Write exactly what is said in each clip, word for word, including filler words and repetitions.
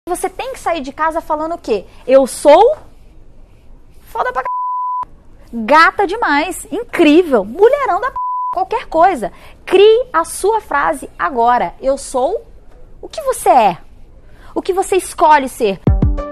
Você tem que sair de casa falando o quê? Eu sou foda pra c... gata demais, incrível, mulherão da p... qualquer coisa. Crie a sua frase agora. Eu sou o que você é. O que você escolhe ser.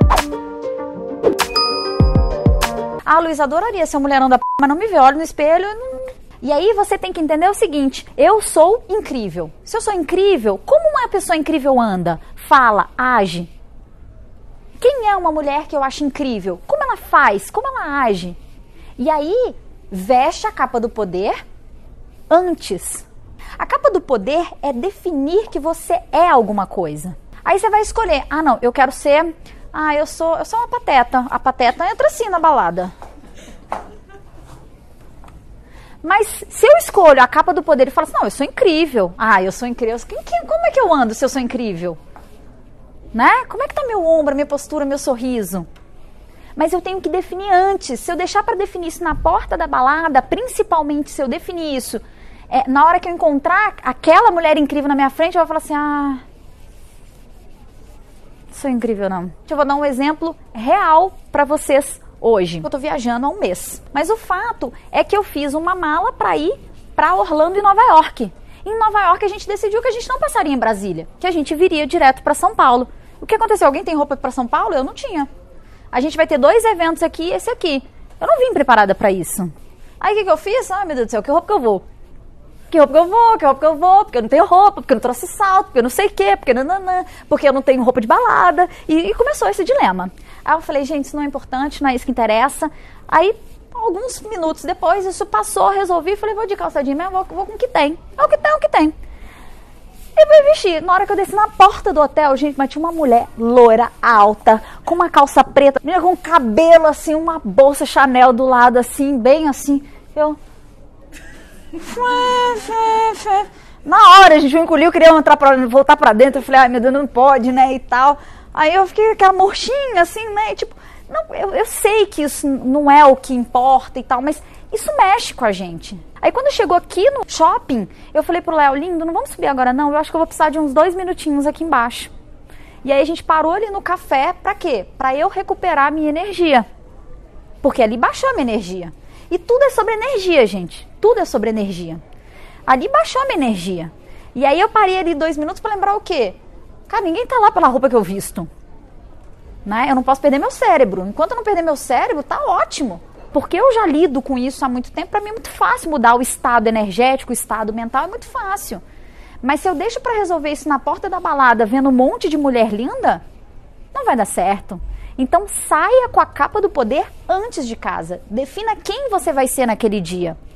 Ah, Luiz, adoraria ser um mulherão da p... mas não me vê, olha no espelho. Não... E aí você tem que entender o seguinte, eu sou incrível. Se eu sou incrível, como uma pessoa incrível anda, fala, age? Quem é uma mulher que eu acho incrível? Como ela faz? Como ela age? E aí, veste a capa do poder antes. A capa do poder é definir que você é alguma coisa. Aí você vai escolher, ah não, eu quero ser, ah eu sou, eu sou uma pateta. A pateta entra assim na balada. Mas se eu escolho a capa do poder e falo assim, não, eu sou incrível. Ah, eu sou incrível. Quem, quem, como é que eu ando se eu sou incrível? Né? Como é que tá meu ombro, minha postura, meu sorriso? Mas eu tenho que definir antes. Se eu deixar para definir isso na porta da balada, principalmente se eu definir isso, é, na hora que eu encontrar aquela mulher incrível na minha frente, eu vou falar assim, ah, sou incrível não. Eu vou dar um exemplo real para vocês hoje. Eu tô viajando há um mês. Mas o fato é que eu fiz uma mala para ir para Orlando e Nova York. Em Nova York a gente decidiu que a gente não passaria em Brasília, que a gente viria direto para São Paulo. O que aconteceu? Alguém tem roupa para São Paulo? Eu não tinha. A gente vai ter dois eventos aqui e esse aqui. Eu não vim preparada para isso. Aí o que, que eu fiz? Ai meu Deus do céu, que roupa que eu vou? Que roupa que eu vou? Que roupa que eu vou? Porque eu não tenho roupa, porque eu não trouxe salto, porque eu não sei o quê, porque nananã, porque eu não tenho roupa de balada. E, e começou esse dilema. Aí eu falei, gente, isso não é importante, não é isso que interessa. Aí, alguns minutos depois, isso passou, resolvi, falei, vou de calça jeans, mas vou, vou com o que tem. É o que tem, é o que tem. E fui vestir. Na hora que eu desci na porta do hotel, gente, mas tinha uma mulher loira, alta, com uma calça preta, com um cabelo assim, uma bolsa Chanel do lado, assim, bem assim. Eu... Na hora, a gente encolheu, eu queria entrar pra, voltar pra dentro. Eu falei, ai meu Deus, não pode, né, e tal. Aí eu fiquei aquela murchinha, assim, né, tipo, não, eu, eu sei que isso não é o que importa e tal, mas isso mexe com a gente. Aí quando chegou aqui no shopping, eu falei pro Léo, lindo, não vamos subir agora não, eu acho que eu vou precisar de uns dois minutinhos aqui embaixo. E aí a gente parou ali no café, pra quê? Pra eu recuperar a minha energia. Porque ali baixou a minha energia. E tudo é sobre energia, gente. Tudo é sobre energia. Ali baixou a minha energia. E aí eu parei ali dois minutos pra lembrar o quê? Cara, ninguém tá lá pela roupa que eu visto. Né? Eu não posso perder meu cérebro. Enquanto eu não perder meu cérebro, tá ótimo. Porque eu já lido com isso há muito tempo. Pra mim é muito fácil mudar o estado energético, o estado mental. É muito fácil. Mas se eu deixo pra resolver isso na porta da balada, vendo um monte de mulher linda, não vai dar certo. Então saia com a capa do poder antes de casa. Defina quem você vai ser naquele dia.